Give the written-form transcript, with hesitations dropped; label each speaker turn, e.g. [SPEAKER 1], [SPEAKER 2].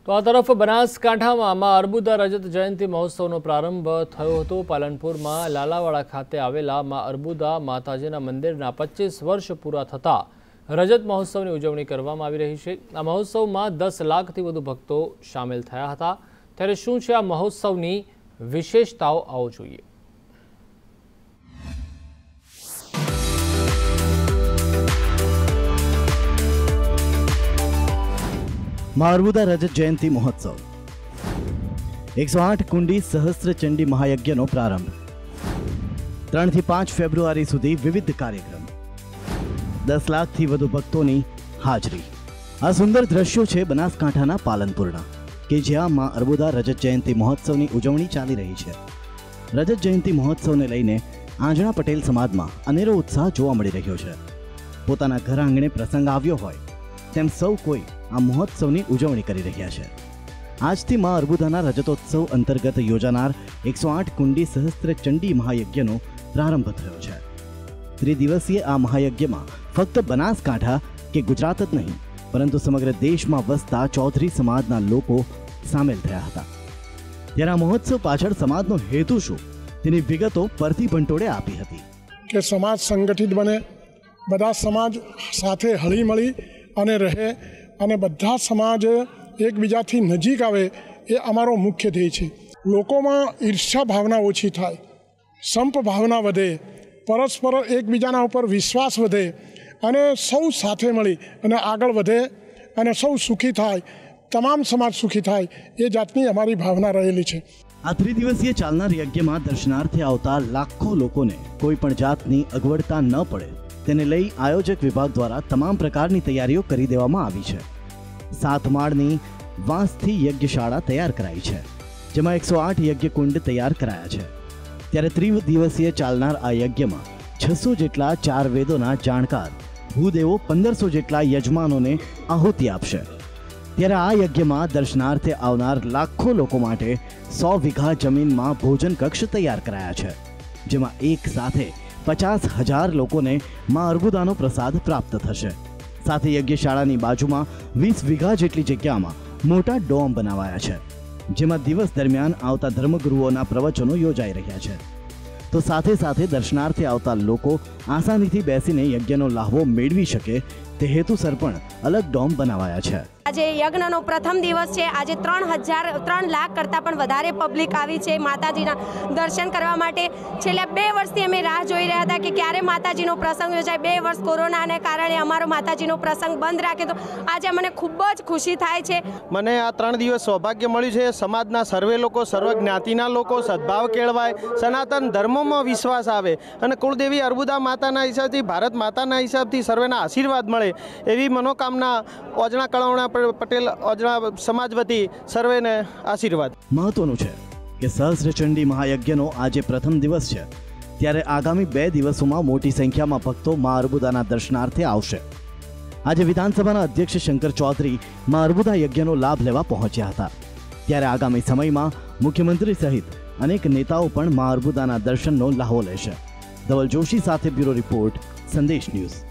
[SPEAKER 1] તો આ તરફ બનાસકાંઠામાં માં અર્બુદા રજત જયંતિ મહોત્સવનો પ્રારંભ થયો હતો। પાલનપુરમાં લાલાવાડા ખાતે આવેલા માં અર્બુદા માતાજીના મંદિરના 25 વર્ષ પૂરા થતા રજત મહોત્સવની ઉજવણી કરવામાં આવી રહી છે। આ મહોત્સવમાં 10 લાખથી વધુ ભક્તો સામેલ થયા હતા। ત્યારે શું છે આ મહોત્સવની વિશેષતાઓ, આવો જોઈએ।
[SPEAKER 2] માં અર્બુદા રજત જયંતિ મહોત્સવ 108 કુંડી સહસ્ત્ર ચંડી મહાયજ્ઞનો પ્રારંભ 3 થી 5 ફેબ્રુઆરી સુધી વિવિધ કાર્યક્રમ 10 લાખથી વધુ ભક્તોની હાજરી। આ સુંદર દ્રશ્યો છે બનાસકાંઠાના પાલનપુરના કે જ્યાં માં અર્બુદા રજત જયંતિ મહોત્સવની ઉજવણી ચાલી રહી છે। રજત જયંતિ મહોત્સવને લઈને આંજણા પટેલ સમાજમાં અનેરો ઉત્સાહ જોવા મળી રહ્યો છે। પોતાના ઘર આંગણે પ્રસંગ આવ્યો હોય તેમ સૌ કોઈ આ મહોત્સવની ઉજવણી કરી રહ્યા છે। આજથી માં અર્બુદાના રજતોત્સવ અંતર્ગત યોજાનાર 108 કુંડી સહસ્ત્ર ચંડી મહાયજ્ઞનો પ્રારંભ થયો છે। ત્રિદિવસીય આ મહાયજ્ઞમાં ફક્ત બનાસકાંઠા કે ગુજરાત જ નહીં પરંતુ સમગ્ર દેશમાં વસતા ચૌધરી સમાજના લોકો સામેલ થયા હતા। ત્યારે આ મહોત્સવ પાછળ સમાજનો હેતુ શું તેની વિગતો પરથી ભંટોળે આપી હતી
[SPEAKER 3] કે સમાજ સંગઠિત બને, બધા સમાજ સાથે હળીમળી અને રહે અને બધા સમાજ એકબીજાથી નજીક આવે એ અમારો મુખ્ય ધ્યેય છે। લોકોમાં ઈર્ષ્યા ભાવના ઓછી થાય, સંપ ભાવના વધે, પરસ્પર એકબીજાના ઉપર વિશ્વાસ વધે અને સૌ સાથે મળી અને આગળ વધે અને સૌ સુખી થાય, તમામ સમાજ સુખી થાય એ જાતની અમારી ભાવના રહેલી છે।
[SPEAKER 2] આ ત્રિદિવસીય ચાલનાર યજ્ઞમાં દર્શનાર્થે આવતા લાખો લોકોને કોઈ પણ જાતની અગવડતા ન પડે તેને લઈ આયોજક વિભાગ દ્વારા તમામ પ્રકારની તૈયારીઓ કરી દેવામાં આવી છે। 7 માળની વાંસથી યજ્ઞશાળા તૈયાર કરાઈ છે, જેમાં 108 યજ્ઞકુંડ તૈયાર કરાયા છે। ત્યારે ત્રિદિવસીય ચાલનાર આ યજ્ઞમાં 600 જેટલા 4 વેદોના જાણકાર ભૂદેવો 1500 જેટલા યજમાનોને આહુતિ આપશે। ત્યારે આ યજ્ઞમાં દર્શનાર્થે આવનાર લાખો લોકો માટે 100 વીઘા જમીનમાં ભોજન કક્ષ તૈયાર કરાયા છે, જેમાં એક સાથે 50,000 લોકોને માં અર્બુદાનો પ્રસાદ પ્રાપ્ત થશે। સાથે યજ્ઞશાળાની બાજુમાં 20 વીઘા જેટલી જગ્યામાં મોટા ડોમ બનાવાયા છે, જેમાં દિવસ દરમિયાન આવતા ધર્મગુરુઓના પ્રવચનો યોજાઈ રહ્યા છે। તો સાથે સાથે દર્શનાર્થે આવતા લોકો આસાનીથી બેસીને યજ્ઞનો લાહવો મેળવી શકે તે હેતુસર પણ અલગ ડોમ બનાવાયા છે।
[SPEAKER 4] આજે યજ્ઞનો પ્રથમ દિવસ છે। આજે 3 લાખ કરતાં પણ વધારે પબ્લિક આવી છે માતાજીના દર્શન કરવા માટે। છેલ્લા 2 વર્ષથી અમે રાહ જોઈ રહ્યા હતા કે ક્યારે માતાજીનો પ્રસંગ યોજાય। 2 વર્ષ કોરોનાને કારણે અમારો માતાજીનો પ્રસંગ બંધ રાખ્યો તો આજે મને ખૂબ જ ખુશી થાય છે।
[SPEAKER 5] મને આ 3 દિવસ સૌભાગ્ય મળ્યું છે। સમાજના સર્વે લોકો, સર્વ જ્ઞાતિના લોકો સદભાવ કેળવાય, સનાતન ધર્મમાં વિશ્વાસ આવે અને કુળદેવી અર્બુદા માતાના હિસાબથી, ભારત માતાના હિસાબથી સર્વેના આશીર્વાદ મળે એવી મનોકામના ઓજણા કળવણા પટેલ ઓજણા સમાજ વતી સર્વેને આશીર્વાદ।
[SPEAKER 2] મહત્વનું છે કે સહસ્ત્રચંડી મહાયજ્ઞનો આજે પ્રથમ દિવસ છે, ત્યારે આગામી 2 દિવસોમાં મોટી સંખ્યામાં ભક્તો માં અર્બુદાના દર્શનાર્થે આવશે। આજે વિધાનસભાના અધ્યક્ષ શંકર ચૌધરી માં અર્બુદા યજ્ઞનો લાભ લેવા પહોંચ્યા હતા। ત્યારે આગામી સમયમાં મુખ્યમંત્રી સહિત અનેક નેતાઓ પણ માં અર્બુદાના દર્શનનો લાહવો લેશે। ધવલ જોશી સાથે બ્યુરો રિપોર્ટ, સંદેશ ન્યૂઝ।